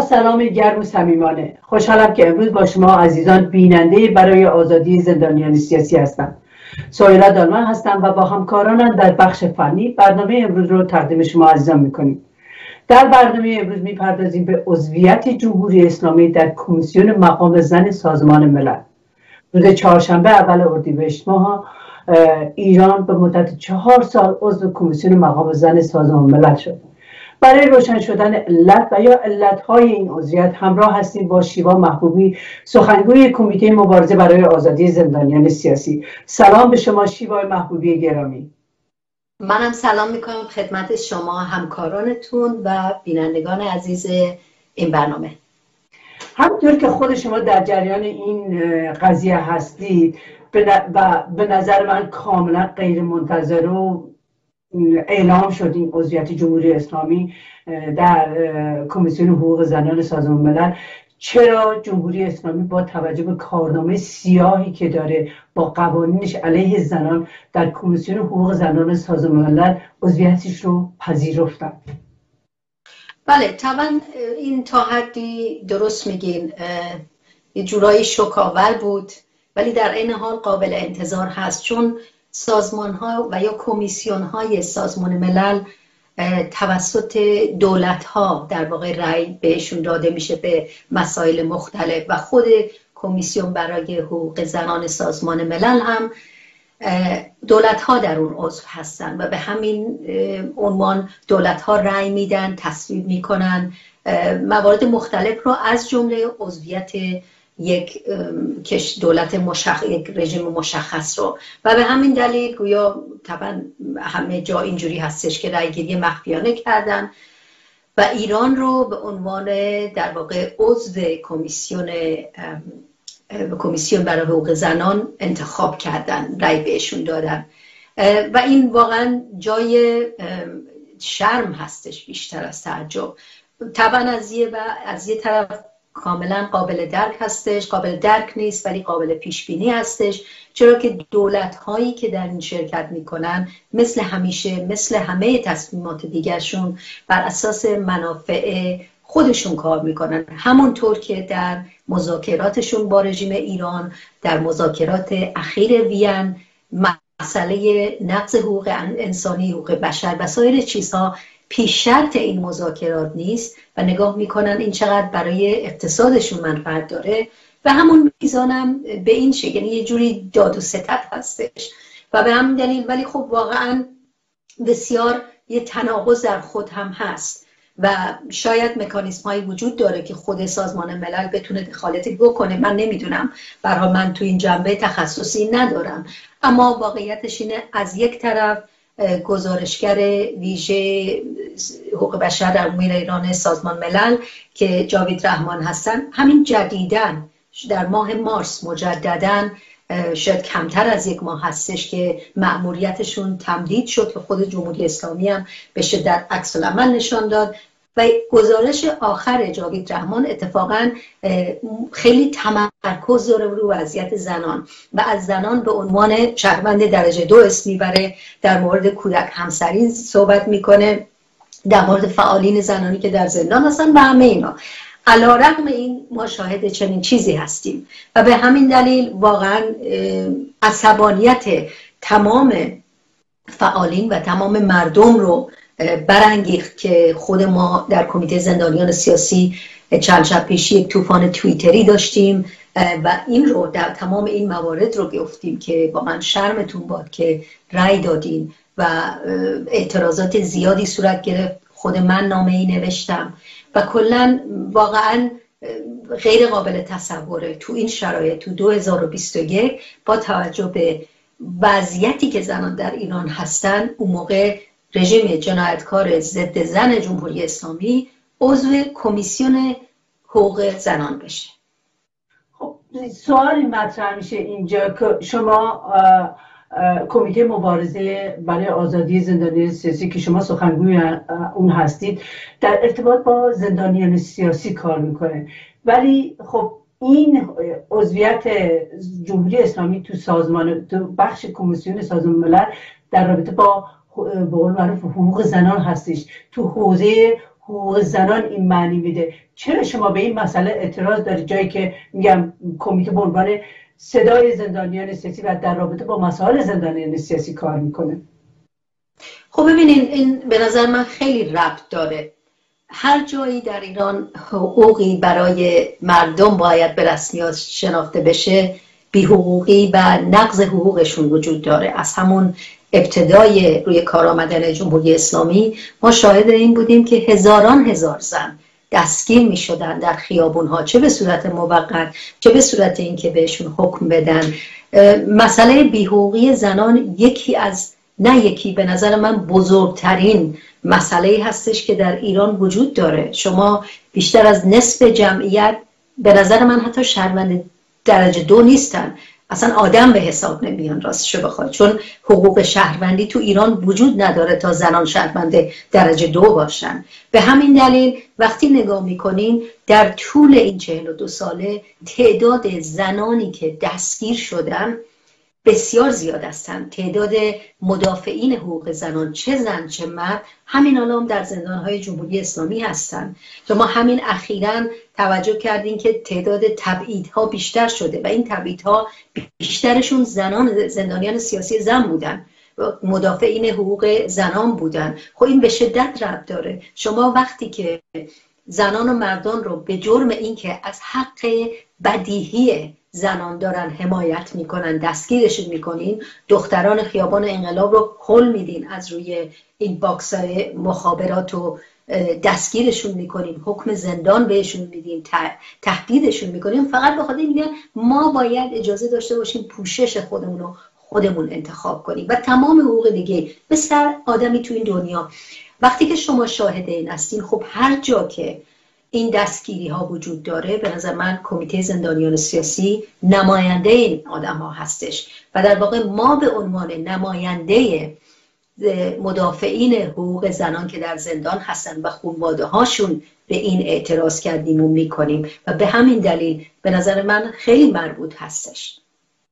سلام گرم و صمیمانه. خوشحالم که امروز با شما عزیزان بیننده برای آزادی زندانیان سیاسی هستم. سایرا دالمن هستم و با همکارانم در بخش فنی برنامه امروز رو تقدیم شما عزیزان میکنیم. در برنامه امروز میپردازیم به عضویت جمهوری اسلامی در کمیسیون مقام زن سازمان ملل. روز چهارشنبه اول اردیبهشت ماه ایران به مدت 4 سال عضو کمیسیون مقام زن سازمان ملل شد. برای روشن شدن علت و یا علتهای این عضویت همراه هستیم با شیوا محبوبی، سخنگوی کمیته مبارزه برای آزادی زندانیان سیاسی. سلام به شما شیوا محبوبی گرامی. منم سلام میکنم خدمت شما، همکارانتون و بینندگان عزیز این برنامه. همونطور که خود شما در جریان این قضیه هستید به نظر من کاملا غیر منتظره و اعلام شد این عضویت جمهوری اسلامی در کمیسیون حقوق زنان سازمان ملل. چرا جمهوری اسلامی با توجه به کارنامه سیاهی که داره با قوانینش علیه زنان در کمیسیون حقوق زنان سازمان ملل عضویتش رو پذیرفتن؟ بله طبعا این تا حدی درست میگین، یه جورایی شوک‌آور بود ولی در این حال قابل انتظار هست، چون سازمان ها و یا کمیسیون های سازمان ملل توسط دولت ها در واقع رأی بهشون داده میشه به مسائل مختلف و خود کمیسیون برای حقوق زنان سازمان ملل هم دولت ها در اون عضو هستن و به همین عنوان دولت ها رأی میدن، تصویب میکنن موارد مختلف رو، از جمله عضویت یک دولت یک رژیم مشخص رو. و به همین دلیل گویا طبعا همه جا اینجوری هستش که رأیگیری مخفیانه کردن و ایران رو به عنوان در واقع عضو کمیسیون برای حقوق زنان انتخاب کردن، رأی بهشون دادن و این واقعا جای شرم هستش بیشتر از تعجب. طبعا از یه طرف کاملا قابل درک هستش، قابل درک نیست ولی قابل پیش بینی هستش، چرا که دولت هایی که در این شرکت میکنن مثل همیشه، مثل همه تصمیمات دیگرشون بر اساس منافع خودشون کار میکنن، همونطور که در مذاکراتشون با رژیم ایران، در مذاکرات اخیر وین، مسئله نقض حقوق انسانی، حقوق بشر و سایر چیزها پیش شرط این مذاکرات نیست و نگاه میکنن این چقدر برای اقتصادشون منفعت داره و همون میزانم به این شکل، یعنی یه جوری داد و ستد هستش و به همین دلیل. ولی خب واقعا بسیار یه تناقض در خود هم هست و شاید مکانیزم هایی وجود داره که خود سازمان ملل بتونه دخالتی بکنه، من نمیدونم، برای من تو این جنبه تخصصی ندارم، اما واقعیتش اینه از یک طرف گزارشگر ویژه حقوق بشر در امور ایران سازمان ملل که جاوید رحمان هستن، همین جدیدن در ماه مارس مجدداً، شاید کمتر از یک ماه هستش که مأموریتشون تمدید شد که خود جمهوری اسلامی هم به شدت عکس العمل نشان داد و گزارش آخر جاوید رحمان اتفاقاً خیلی تمرکز داره رو وضعیت زنان و از زنان به عنوان شهروند درجه 2 اسم میبره، در مورد کودک همسری صحبت میکنه، در مورد فعالین زنانی که در زندان هستن و همه اینا. علیرغم این ما شاهد چنین چیزی هستیم و به همین دلیل واقعا عصبانیت تمام فعالین و تمام مردم رو برانگیخت که خود ما در کمیته زندانیان سیاسی چند شب پیش یک طوفان توییتری داشتیم و این رو در تمام این موارد رو گفتیم که واقعا شرمتون باد که رأی دادین و اعتراضات زیادی صورت گرفت. خود من نامه‌ای نوشتم و کلاً واقعاً غیر قابل تصوره تو این شرایط تو 2021 با توجه به وضعیتی که زنان در ایران هستن، اون موقع رژیم جنایتکار ضد زن جمهوری اسلامی عضو کمیسیون حقوق زنان بشه. خب سوالی مطرح میشه اینجا که شما کمیته مبارزه برای آزادی زندانیان سیاسی که شما سخنگوی اون هستید در ارتباط با زندانیان سیاسی کار میکنه، ولی خب این عضویت جمهوری اسلامی تو بخش کمیسیون سازمان ملل در رابطه با به قول معروف حقوق زنان هستش، تو حوزه حقوق زنان این معنی میده. چرا شما به این مسئله اعتراض دارید، جایی که میگم کمیته به عنوان صدای زندانیان سیاسی و در رابطه با مسائل زندانیان سیاسی کار میکنه؟ خب ببینین، این به نظر من خیلی ربط داره. هر جایی در ایران حقوقی برای مردم باید به رسمیت شناخته بشه، بی‌حقوقی و نقض حقوقشون وجود داره. از همون ابتدای روی کار آمدن جمهوری اسلامی ما شاهد این بودیم که هزاران زن دستگیر می شدن در خیابون ها، چه به صورت موقت چه به صورت اینکه بهشون حکم بدن. مسئله بی‌حقوقی زنان یکی از، نه یکی، به نظر من بزرگترین مسئله هستش که در ایران وجود داره. شما بیشتر از نصف جمعیت، به نظر من حتی شهروند درجه 2 نیستن، اصلا آدم به حساب نمیان راستشو بخواد، چون حقوق شهروندی تو ایران وجود نداره تا زنان شهروند درجه 2 باشن. به همین دلیل وقتی نگاه میکنین در طول این 42 ساله تعداد زنانی که دستگیر شدن بسیار زیاد هستند. تعداد مدافعین حقوق زنان، چه زن چه مرد، همین الان در زندانهای جمهوری اسلامی هستند. شما همین اخیراً توجه کردین که تعداد تبعیدها بیشتر شده و این تبعیدها بیشترشون زنان، زندانیان سیاسی زن بودن، مدافعین حقوق زنان بودن. خب این به شدت ربط داره. شما وقتی که زنان و مردان رو به جرم اینکه از حق بدیهی زنان دارن حمایت میکنن دستگیرشون میکنین، دختران خیابان انقلاب رو کل میدین، از روی این باکسای مخابرات و دستگیرشون میکنین، حکم زندان بهشون میدین، تهدیدشون میکنین، فقط به خاطر اینکه ما باید اجازه داشته باشیم پوشش خودمون رو خودمون انتخاب کنیم و تمام حقوق دیگه مثل آدمی تو این دنیا. وقتی که شما شاهد این هستین، خب هر جا که این دستگیری ها وجود داره، به نظر من کمیته زندانیان سیاسی نماینده این آدم ها هستش و در واقع ما به عنوان نماینده مدافعین حقوق زنان که در زندان هستن و خانواده هاشون به این اعتراض کردیم و میکنیم و به همین دلیل به نظر من خیلی مربوط هستش.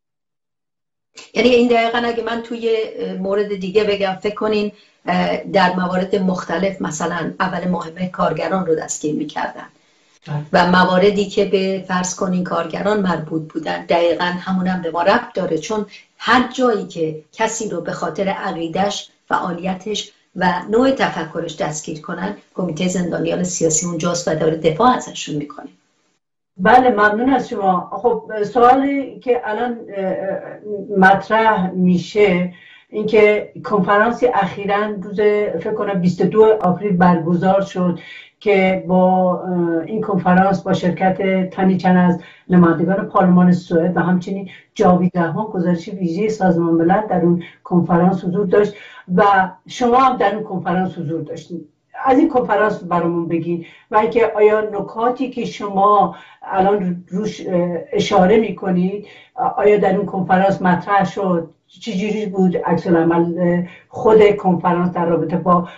یعنی این دقیقا اگه من توی مورد دیگه بگم، فکر کنین در موارد مختلف مثلا اول مهمه کارگران رو دستگیر میکردن و مواردی که به فرض کنین کارگران مربوط بودن، دقیقا همونم به ما ربط داره، چون هر جایی که کسی رو به خاطر عقیدش، فعالیتش و نوع تفکرش دستگیر کنن، کمیته زندانیان سیاسی اونجاست و داره دفاع ازشون میکنه. بله، ممنون از شما. خب سوالی که الان مطرح میشه اینکه کنفرانسی اخیراً روز فکر کنم 22 آوریل برگزار شد که با این کنفرانس با شرکت تنی چند از نمایندگان پارلمان سوئد و همچنین جاوید رحمان، گزارش ویژه سازمان ملل، در اون کنفرانس حضور داشت و شما هم در اون کنفرانس حضور داشتید. از این کنفرانس برامون بگین و اینکه آیا نکاتی که شما الان روش اشاره میکنید آیا در اون کنفرانس مطرح شد، چجوری بود عکس العمل خود کنفرانس در رابطه با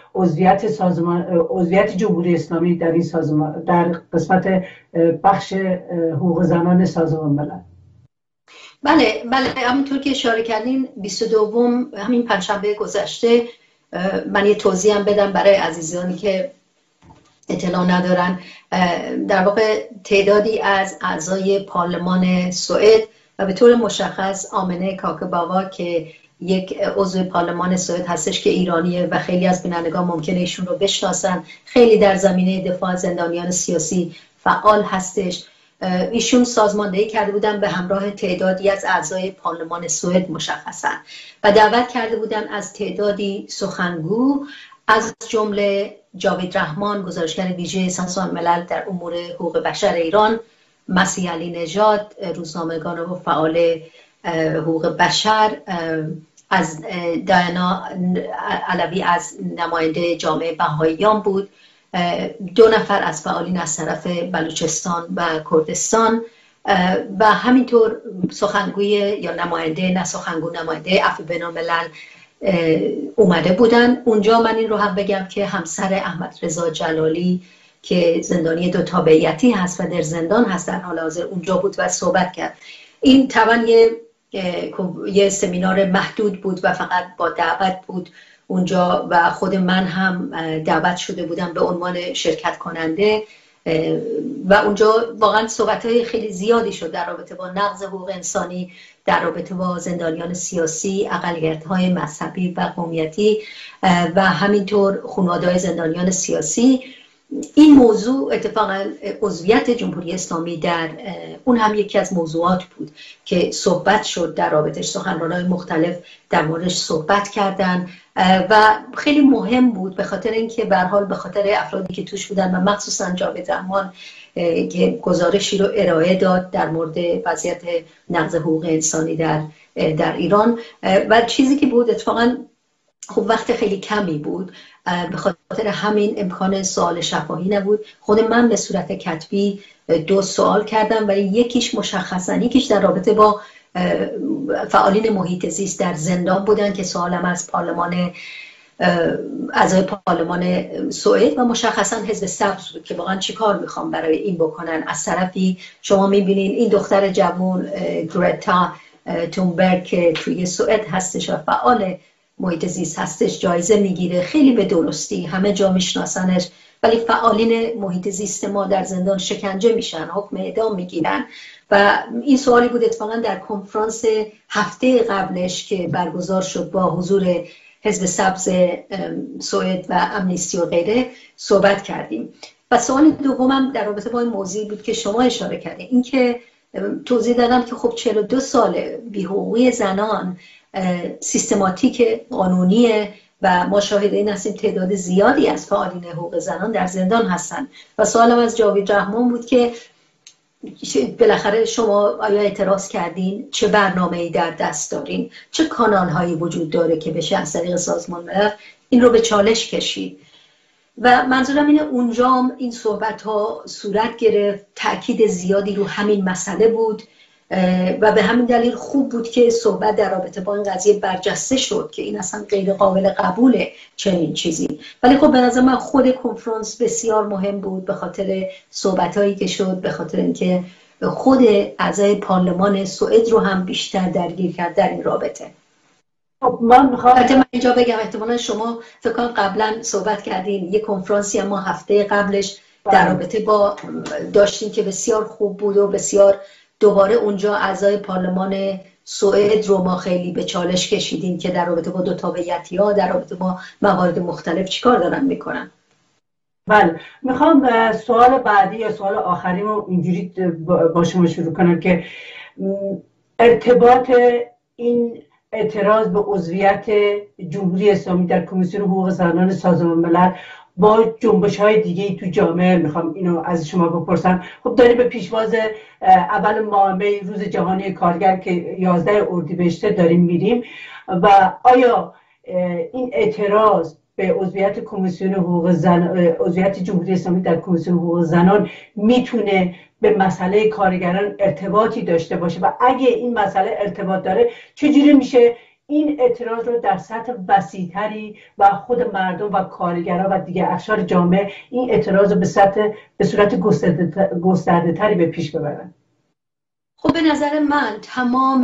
عضویت جمهوری اسلامی در این سازمان، در قسمت بخش حقوق زنان سازمان ملل؟ بله همونطور که اشاره کردین 22 همین پنجشنبه گذشته، من یه توضیح هم بدم برای عزیزانی که اطلاع ندارن. در واقع تعدادی از اعضای پارلمان سوئد و به طور مشخص آمنه کاکباوا که یک عضو پارلمان سوئد هستش که ایرانیه و خیلی از بینندگان ممکنه ایشون رو بشناسن، خیلی در زمینه دفاع از زندانیان سیاسی فعال هستش. ایشون سازماندهی کرده بودن به همراه تعدادی از اعضای پارلمان سوئد مشخصا و دعوت کرده بودن از تعدادی سخنگو، از جمله جاوید رحمان، گزارشگر ویژه سازمان ملل در امور حقوق بشر ایران، مسیح علی نژاد، روزنامه‌نگار و فعال حقوق بشر، از داینا علوی از نماینده جامعه بهائیان بود، 2 نفر از فعالین از طرف بلوچستان و کردستان و همینطور سخنگوی یا نماینده عفو بین‌الملل اومده بودن. اونجا من این رو هم بگم که همسر احمد رضا جلالی که زندانی 2 تابعیتی هست و در زندان هست در حال حاضر اونجا بود و صحبت کرد. این طبعا یه سمینار محدود بود و فقط با دعوت بود. اونجا و خود من هم دعوت شده بودم به عنوان شرکت کننده و اونجا واقعا صحبت‌های خیلی زیادی شد در رابطه با نقض حقوق انسانی، در رابطه با زندانیان سیاسی، اقلیت‌های مذهبی و قومیتی و همینطور خانواده‌های زندانیان سیاسی. این موضوع اتفاقا عضویت جمهوری اسلامی در اون هم یکی از موضوعات بود که صحبت شد در رابطش. سخنرانان مختلف در موردش صحبت کردن و خیلی مهم بود به خاطر اینکه به هر حال به خاطر افرادی که توش بودن و مخصوصا جاوید رحمان که گزارشی رو ارائه داد در مورد وضعیت نقض حقوق انسانی در ایران و چیزی که بود اتفاقا خب وقت خیلی کمی بود، به خاطر همین امکان سوال شفاهی نبود. خود من به صورت کتبی 2 سوال کردم و یکیش مشخصا یکیش در رابطه با فعالین محیط زیست در زندان بودن که سوالم از پارلمان اعضای پارلمان سوئد و مشخصا حزب سبز بود که واقعا چیکار میخوام برای این بکنن. از طرفی شما میبینین این دختر جوان گرتا تونبرگ که توی سوئد هستش و فعال محیط زیست هستش جایزه میگیره، خیلی به درستی همه جا میشناسنش، ولی فعالین محیط زیست ما در زندان شکنجه میشن، حکم اعدام میگیرن. و این سوالی بود اتفاقا در کنفرانس هفته قبلش که برگزار شد با حضور حزب سبز سوئد و امنیستی و غیره صحبت کردیم. و سوال دومم در رابطه با این موضوع بود که شما اشاره کردید، این که توضیح دادم که خب 42 سال بی‌حقوقی زنان سیستماتیک قانونیه و ما شاهد این هستیم تعداد زیادی از فعالین حقوق زنان در زندان هستن. و سوالم از جاوید رحمان بود که بالاخره شما آیا اعتراض کردین؟ چه برنامه‌ای در دست دارین؟ چه کانال‌هایی وجود داره که بشه از طریق سازمان ملل این رو به چالش کشید؟ و منظورم اینه اونجا این صحبت‌ها صورت گرفت، تأکید زیادی رو همین مسئله بود و به همین دلیل خوب بود که صحبت در رابطه با این قضیه برجسته شد که این اصلا غیر قابل قبوله چنین چیزی. ولی خب به نظر من خود کنفرانس بسیار مهم بود به خاطر صحبتایی که شد، به خاطر اینکه خود اعضای پارلمان سوئد رو هم بیشتر درگیر کرد در این رابطه. خب من میخوام اینجا بگم احتمالا شما فکر کنم قبلا صحبت کردین، یک کنفرانسی ما هفته قبلش در رابطه با داشتیم که بسیار خوب بود و بسیار دوباره اونجا اعضای پارلمان سوئد رو ما خیلی به چالش کشیدیم که در رابطه با 2 تابعیتی‌ها در رابطه با موارد مختلف چیکار دارن میکنن. بله، میخوام سوال بعدی یا سوال آخری رو اینجوری با شما شروع کنم که ارتباط این اعتراض به عضویت جمهوری اسلامی در کمیسیون حقوق زنان سازمان ملل با جنبش‌های دیگه تو جامعه، میخوام اینو از شما بپرسم. خب داریم به پیشواز اول ماه می روز جهانی کارگر که 11 اردیبهشت داریم میریم و آیا این اعتراض به عضویت کمیسیون حقوق عضویت جمهوری اسلامی در کمیسیون حقوق زنان میتونه به مسئله کارگران ارتباطی داشته باشه و اگه این مسئله ارتباط داره چجوری میشه این اعتراض رو در سطح وسیع‌تری و خود مردم و کارگران و دیگه اقشار جامعه این اعتراض رو به صورت گسترده‌تری به پیش ببرن؟ خب به نظر من تمام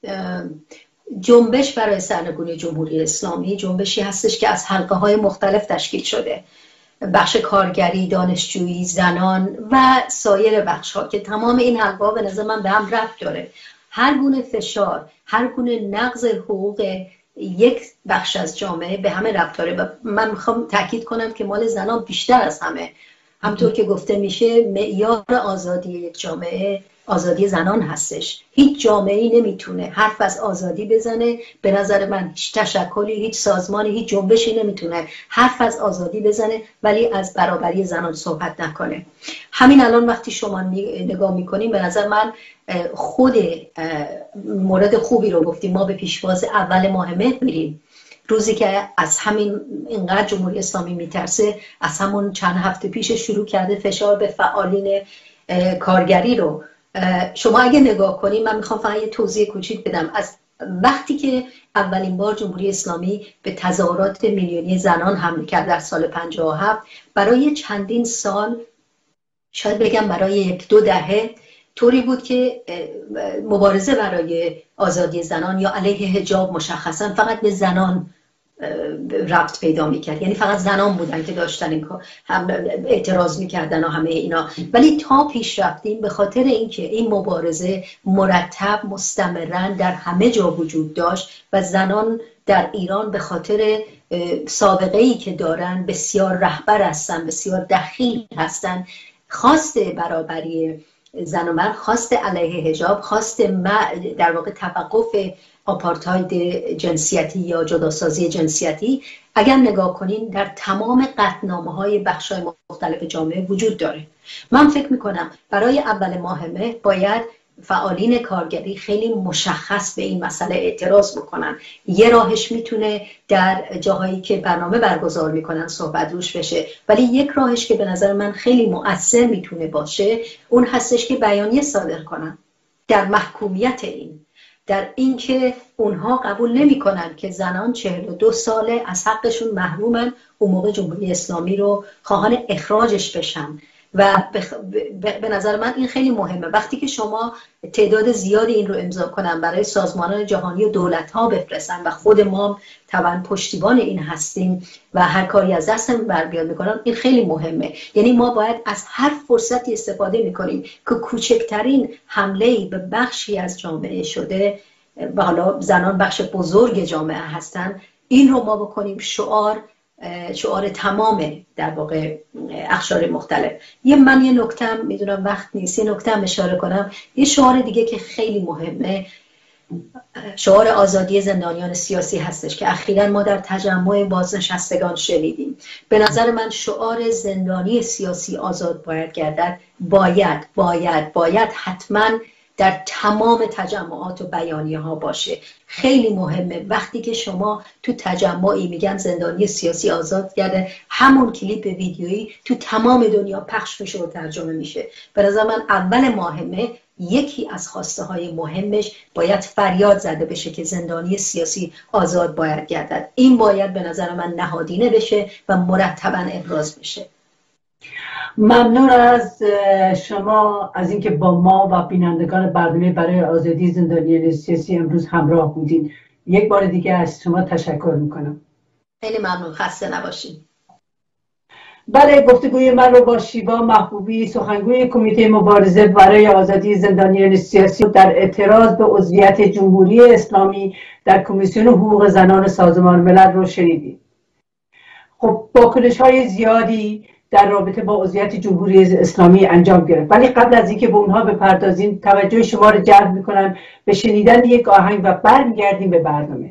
جنبش برای سرنگونی جمهوری اسلامی جنبشی هستش که از حلقه‌های مختلف تشکیل شده، بخش کارگری، دانشجویی، زنان و سایر بخش‌ها که تمام این حلقه‌ها به نظر من به هم ربط داره. هر گونه فشار، هر گونه نقض حقوق یک بخش از جامعه به همه ربط داره و من میخوام تاکید کنم که مال زنان بیشتر از همه. همطور که گفته میشه معیار آزادی یک جامعه آزادی زنان هستش. هیچ جامعه‌ای نمیتونه حرف از آزادی بزنه، به نظر من هیچ تشکلی، هیچ سازمانی، هیچ جنبشی نمیتونه حرف از آزادی بزنه ولی از برابری زنان صحبت نکنه. همین الان وقتی شما نگاه میکنیم به نظر من خود مورد خوبی رو گفتیم. ما به پیشواز اول ماه مهر میریم، روزی که از همین اینقدر جمهوری اسلامی میترسه، از همون چند هفته پیش شروع کرده فشار به فعالین کارگری رو. شما اگه نگاه کنید، من میخوام فقط یه توضیح کوچیک بدم، از وقتی که اولین بار جمهوری اسلامی به تظاهرات میلیونی زنان حمله کرد در سال 57، برای چندین سال، شاید بگم برای 1-2 دهه طوری بود که مبارزه برای آزادی زنان یا علیه حجاب مشخصا فقط به زنان ربط پیدا میکرد. یعنی فقط زنان بودن که داشتن این کار، هم اعتراض میکردن و همه اینا. ولی تا پیش رفتیم به خاطر اینکه این مبارزه مرتب مستمرا در همه جا وجود داشت و زنان در ایران به خاطر سابقه‌ای که دارن بسیار رهبر هستن، بسیار دخیل هستن، خواست برابری زن و مرد، خواست علیه حجاب، خواست در واقع توقف آپارتاید جنسیتی یا جداسازی جنسیتی، اگر نگاه کنین در تمام قطعنامه‌های بخش‌های مختلف جامعه وجود داره. من فکر می‌کنم برای اول ماه مهر باید فعالین کارگری خیلی مشخص به این مسئله اعتراض بکنن. یه راهش میتونه در جاهایی که برنامه برگزار میکنن صحبت روش بشه، ولی یک راهش که به نظر من خیلی مؤثر میتونه باشه اون هستش که بیانیه صادر کنن در محکومیت این، در اینکه اونها قبول نمیکنن که زنان 42 ساله از حقشون محرومن، اون موقع جمهوری اسلامی رو خواهان اخراجش بشن. و به نظر من این خیلی مهمه. وقتی که شما تعداد زیادی این رو امضا کنن برای سازمانان جهانی و دولت‌ها بفرستن و خود ما طبعا پشتیبان این هستیم و هر کاری از دستمون بر بیاد میکنن، این خیلی مهمه. یعنی ما باید از هر فرصتی استفاده میکنیم که کوچکترین حمله‌ای به بخشی از جامعه شده و حالا زنان بخش بزرگ جامعه هستن، این رو ما بکنیم شعار تمام در واقع اقشار مختلف. من یه نکتم میدونم وقت نیست، یه نکتم اشاره کنم. یه شعار دیگه که خیلی مهمه شعار آزادی زندانیان سیاسی هستش که اخیراً ما در تجمع بازنشستگان شنیدیم. به نظر من شعار زندانی سیاسی آزاد باید گردد، باید حتماً در تمام تجمعات و بیانیه ها باشه. خیلی مهمه وقتی که شما تو تجمعی میگن زندانی سیاسی آزاد کرده، همون کلیپ ویدیویی تو تمام دنیا پخش میشه و ترجمه میشه. به نظر من اول ماه مه یکی از خواسته های مهمش باید فریاد زده بشه که زندانی سیاسی آزاد باید گردد. این باید به نظر من نهادینه بشه و مرتبا ابراز بشه. ممنون از شما از اینکه با ما و بینندگان برنامه برای آزادی زندانیان سیاسی امروز همراه بودین. یک بار دیگه از شما تشکر میکنم. خیلی ممنون، خسته نباشید. بله، گفتگوی من رو با شیوا محبوبی، سخنگوی کمیته مبارزه برای آزادی زندانیان سیاسی در اعتراض به عضویت جمهوری اسلامی در کمیسیون حقوق زنان سازمان ملل رو شنیدید. خب واکنش‌های زیادی در رابطه با عضویت جمهوری اسلامی انجام گرفت، ولی قبل از اینکه به اونها بپردازیم توجه شما رو جلب میکنم به شنیدن یک آهنگ و برمیگردیم به برنامه.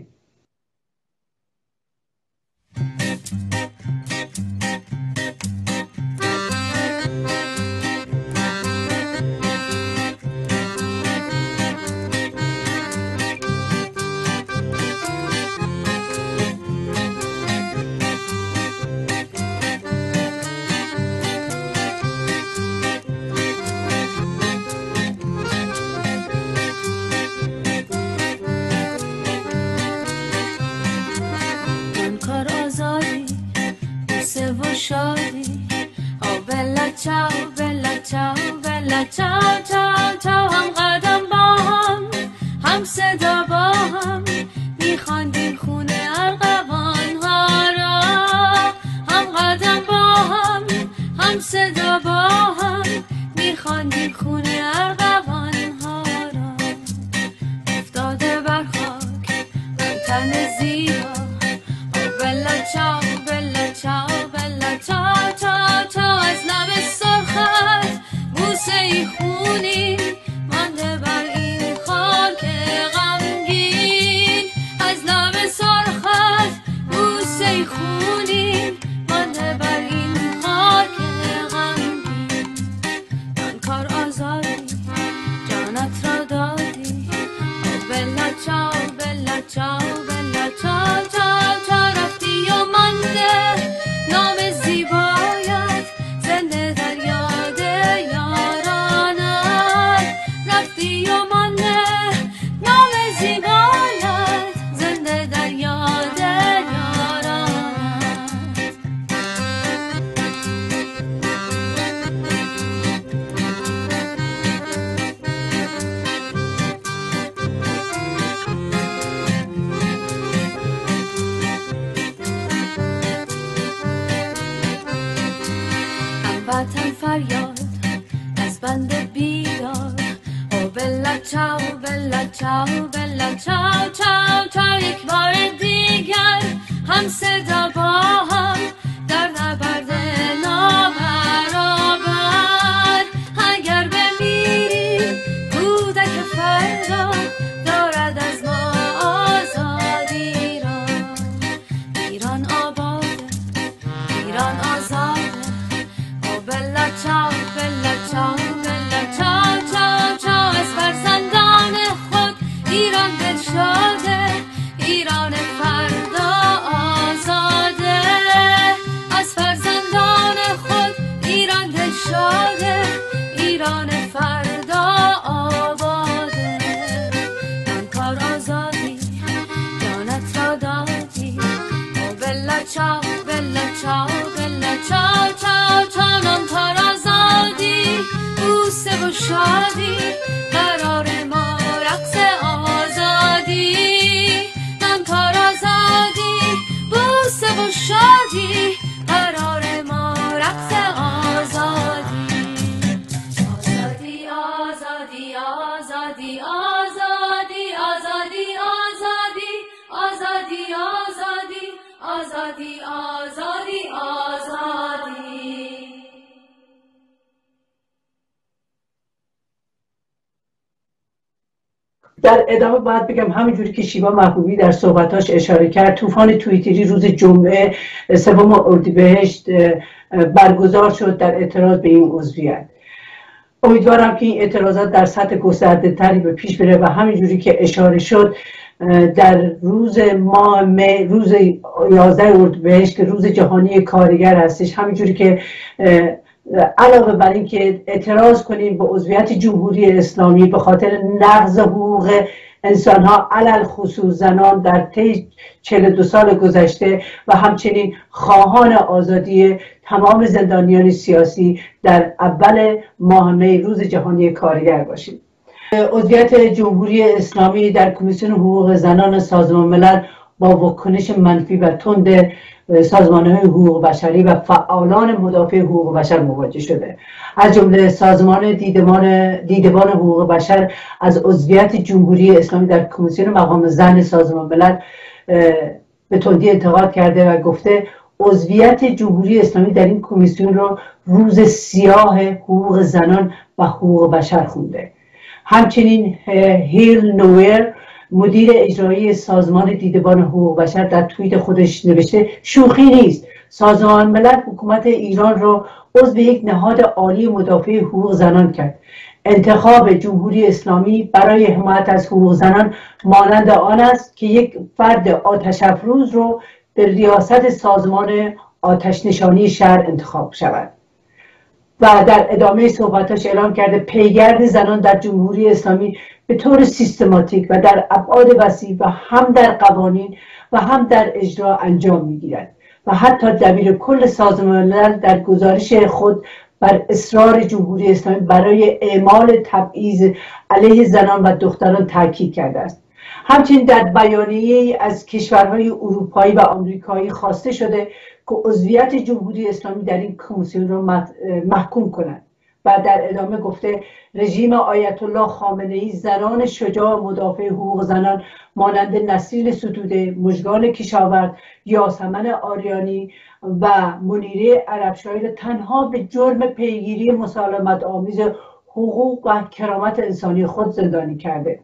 هم قدم با هم، هم صدا با هم، میخواندیم خونه ارغوان ها را. هم قدم با هم، هم صدا با هم، میخواندیم خونه ارغوان ها را. افتاده بر خاک من تن زیبا، بلا چاو بلا چاو بلا چاو چاو چاو. از لب سرخت بوسه ای خونی مانده بر این خاک غمگین. از لب سرخت بوسه ای خونی مانده بر این خاک غمگین. من کار آزادی جانت را دادی، بلا چاو بلا چاو بلا چاو چاو چاو. رفتی و مانده نام زیبایت زنده در یاد یارانت. چاو بلا چاو بلا چاو چاو چاو یک بار دیگر هم صدا با هم در نبرد نابرابر. اگر بمیریم کودک فردا دارد از ما آزادی را. ایران آباده، ایران آزاده. او بلا چاو بلا چاو بلا چاو چاو چاو از فرزندان خود ایران دل شده، ایران فردا آزاده. از فرزندان خود ایران دل شده، ایران فردا آباده. من کار آزادی جانت را دادی. او بلا چاو بلا چاو بلا چاو چاو چاو نام کار آزادی بوسه و شادی قرار ما رقص آزادی. نام کار آزادی بوسه و شادی قرار ما رقص آزادی. آزادی آزادی آزادی آزادی آزادی آزادی آزادی آزادی آزادی آزادی آزادی. در ادامه باید بگم همینجوری که شیوا محبوبی در صحبتاش اشاره کرد، طوفان توییتری روز جمعه 3 اردیبهشت برگزار شد در اعتراض به این عضویت. امیدوارم که این اعتراضات در سطح گسترده تری به پیش بره و همینجوری که اشاره شد در روز ماه می، روز 11 اردیبهشت که روز جهانی کارگر هستش، همینجوری که علاوه بر این که اعتراض کنیم به عضویت جمهوری اسلامی به خاطر نقض حقوق انسان ها علل خصوص زنان در طی 42 سال گذشته و همچنین خواهان آزادی تمام زندانیان سیاسی در اول ماه می روز جهانی کارگر باشیم. عضویت جمهوری اسلامی در کمیسیون حقوق زنان سازمان ملل با واکنش منفی و تند سازمان‌های حقوق بشری و فعالان مدافع حقوق بشر مواجه شده. از جمله سازمان دیدبان حقوق بشر از عضویت جمهوری اسلامی در کمیسیون مقام زن سازمان ملل به تندی انتقاد کرده و گفته عضویت جمهوری اسلامی در این کمیسیون رو روز سیاه حقوق زنان و حقوق بشر خونده. همچنین هیل نویر مدیر اجرایی سازمان دیدبان حقوق بشر در توییت خودش نوشته شوخی نیست، سازمان ملل حکومت ایران را عضو یک نهاد عالی مدافع حقوق زنان کرد. انتخاب جمهوری اسلامی برای حمایت از حقوق زنان مانند آن است که یک فرد آتش افروز رو به ریاست سازمان آتش نشانی شهر انتخاب شود. و در ادامه صحبتاش اعلام کرده پیگرد زنان در جمهوری اسلامی به طور سیستماتیک و در ابعاد وسیع و هم در قوانین و هم در اجرا انجام میگیرد و حتی دبیر کل سازمان ملل در گزارش خود بر اصرار جمهوری اسلامی برای اعمال تبعیض علیه زنان و دختران تاکید کرده است. همچنین در بیانیه‌ای از کشورهای اروپایی و آمریکایی خواسته شده که عضویت جمهوری اسلامی در این کمیسیون را محکوم کنند و در ادامه گفته رژیم آیت الله خامنه‌ای زنان شجاع مدافع حقوق زنان مانند نسرین ستوده، مژگان کشاورز، یاسمن آریانی و منیره عربشاهی را تنها به جرم پیگیری مسالمت آمیز حقوق و کرامت انسانی خود زندانی کرده.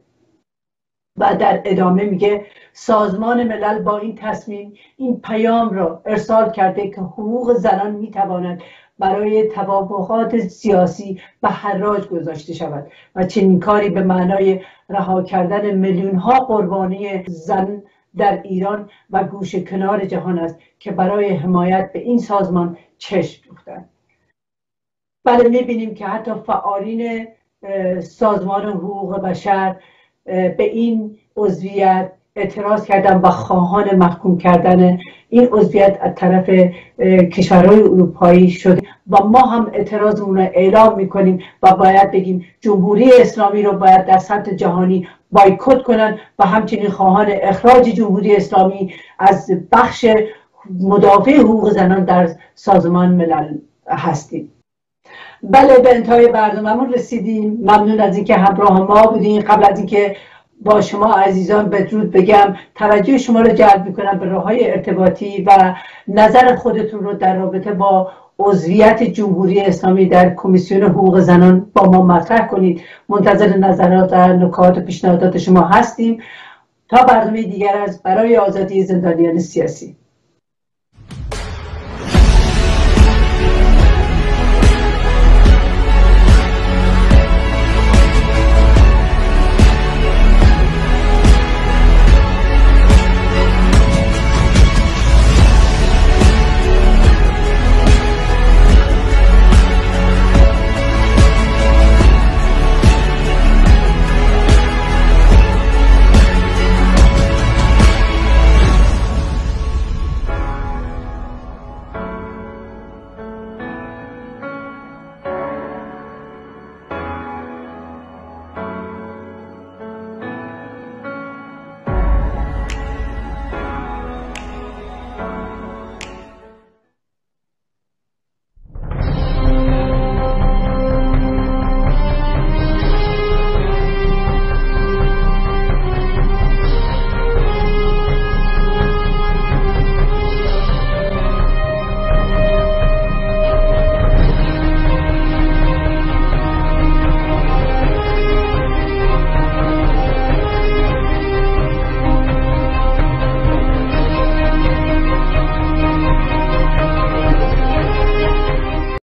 و در ادامه میگه سازمان ملل با این تصمیم این پیام را ارسال کرده که حقوق زنان میتواند برای توافقات سیاسی به حراج گذاشته شود و چنین کاری به معنای رها کردن میلیون ها قربانی زن در ایران و گوشه کنار جهان است که برای حمایت به این سازمان چشم دوختند. بله، میبینیم که حتی فعالین سازمان حقوق بشر به این عضویت اعتراض کردن و خواهان محکوم کردن این عضویت از طرف کشورهای اروپایی شده و ما هم اعتراضمون رو اعلام میکنیم و باید بگیم جمهوری اسلامی رو باید در سطح جهانی بایکوت کنن و همچنین خواهان اخراج جمهوری اسلامی از بخش مدافع حقوق زنان در سازمان ملل هستیم. بله، به انتهای برنامه‌مون رسیدیم. ممنون از اینکه همراه ما بودین. قبل از اینکه با شما عزیزان بدرود بگم، توجه شما رو جلب میکنم به راه‌های ارتباطی و نظر خودتون رو در رابطه با عضویت جمهوری اسلامی در کمیسیون حقوق زنان با ما مطرح کنید. منتظر نظرات و نکات و پیشنهادات شما هستیم. تا برنامه دیگر از برای آزادی زندانیان سیاسی.